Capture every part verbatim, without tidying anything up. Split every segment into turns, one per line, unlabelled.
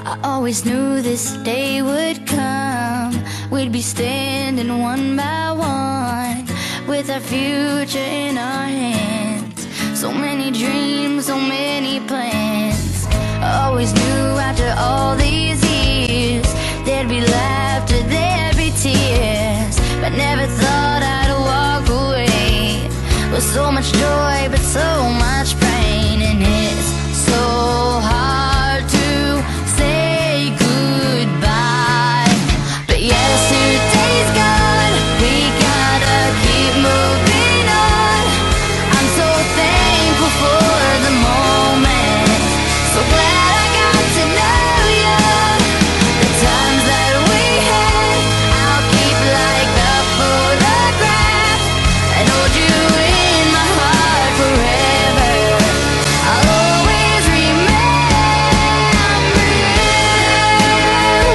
I always knew this day would come. We'd be standing one by one, with our future in our hands. So many dreams, so many plans. I always knew after all these years there'd be laughter, there'd be tears, but never thought I'd walk away with so much joy but so much pain. And it's so hard to say goodbye, but yesterday's gone, we gotta keep moving on. I'm so thankful for the moment, so glad I got to know you. The times that we had, I'll keep like a photograph and hold you in my heart forever. I'll always remember you.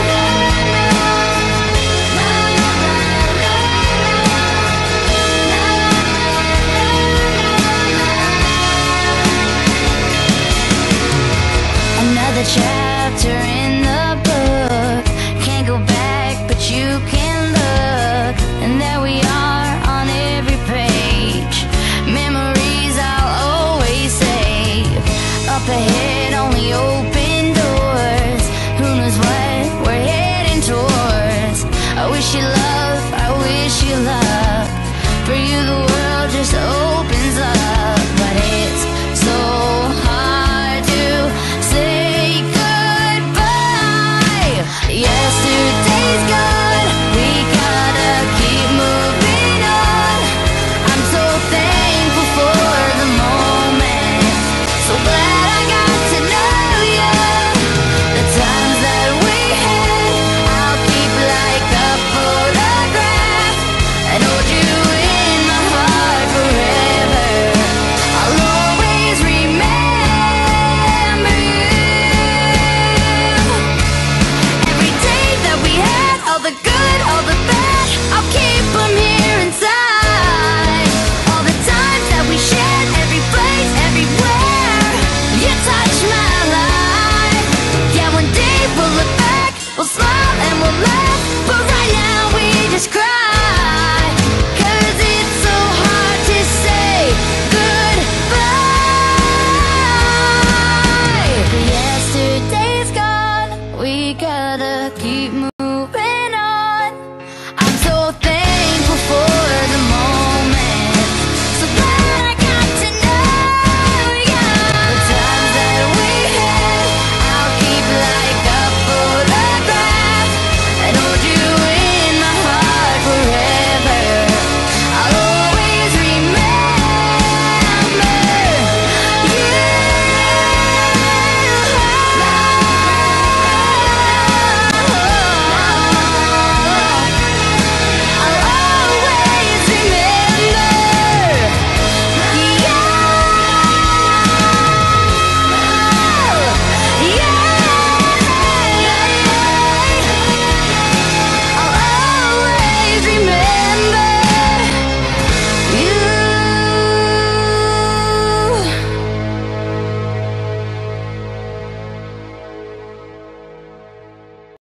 Another chapter in the book, can't go back but you can look, and there we are on every page. Memories I'll always save. Up ahead only open doors, who knows what we're heading towards. I wish you love, I wish you luck. For you the world just opens